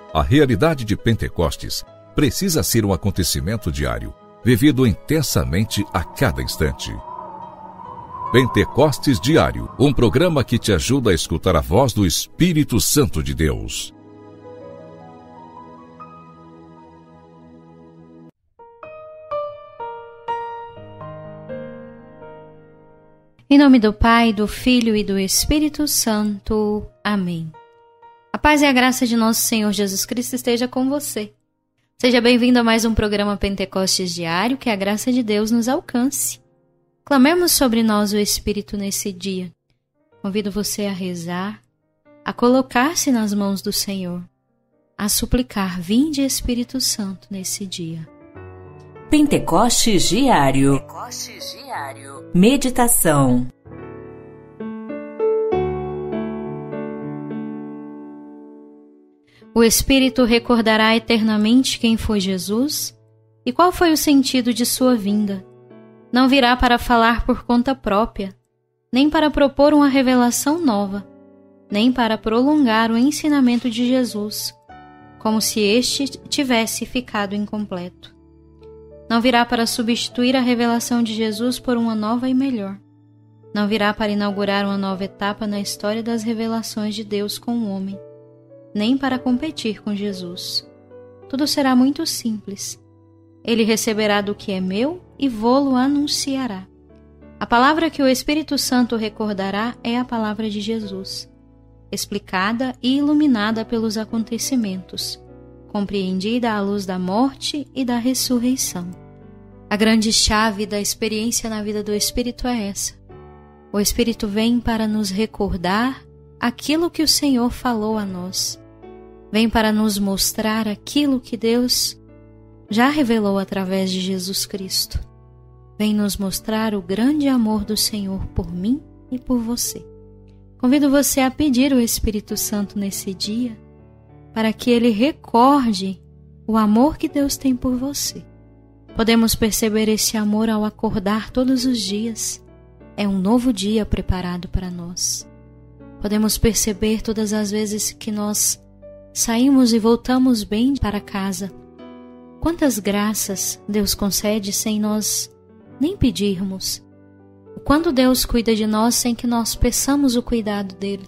A realidade de Pentecostes precisa ser um acontecimento diário, vivido intensamente a cada instante. Pentecostes Diário, um programa que te ajuda a escutar a voz do Espírito Santo de Deus. Em nome do Pai, do Filho e do Espírito Santo. Amém. A paz e a graça de nosso Senhor Jesus Cristo esteja com você. Seja bem-vindo a mais um programa Pentecostes Diário, que a graça de Deus nos alcance. Clamemos sobre nós o Espírito nesse dia. Convido você a rezar, a colocar-se nas mãos do Senhor, a suplicar: vinde Espírito Santo nesse dia. Pentecostes Diário. Meditação. O Espírito recordará eternamente quem foi Jesus e qual foi o sentido de sua vinda. Não virá para falar por conta própria, nem para propor uma revelação nova, nem para prolongar o ensinamento de Jesus, como se este tivesse ficado incompleto. Não virá para substituir a revelação de Jesus por uma nova e melhor. Não virá para inaugurar uma nova etapa na história das revelações de Deus com o homem, nem para competir com Jesus. Tudo será muito simples. Ele receberá do que é meu e vô-lo anunciará. A palavra que o Espírito Santo recordará é a palavra de Jesus, explicada e iluminada pelos acontecimentos, compreendida à luz da morte e da ressurreição. A grande chave da experiência na vida do Espírito é essa. O Espírito vem para nos recordar aquilo que o Senhor falou a nós. Vem para nos mostrar aquilo que Deus já revelou através de Jesus Cristo. Vem nos mostrar o grande amor do Senhor por mim e por você. Convido você a pedir o Espírito Santo nesse dia, para que ele recorde o amor que Deus tem por você. Podemos perceber esse amor ao acordar todos os dias. É um novo dia preparado para nós. Podemos perceber todas as vezes que nós saímos e voltamos bem para casa. Quantas graças Deus concede sem nós nem pedirmos. O quanto Deus cuida de nós sem que nós peçamos o cuidado dele.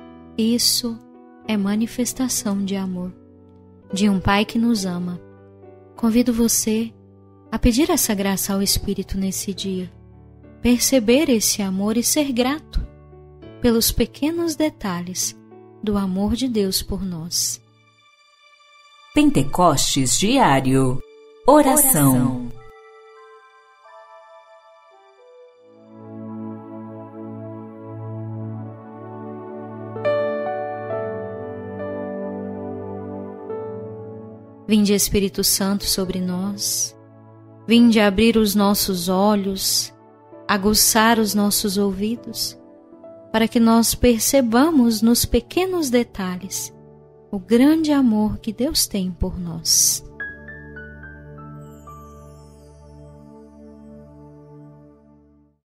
Isso é manifestação de amor, de um Pai que nos ama. Convido você a pedir essa graça ao Espírito nesse dia, perceber esse amor e ser grato pelos pequenos detalhes do amor de Deus por nós. Pentecostes Diário. Oração. Vinde, Espírito Santo, sobre nós. Vinde abrir os nossos olhos, aguçar os nossos ouvidos, para que nós percebamos nos pequenos detalhes o grande amor que Deus tem por nós.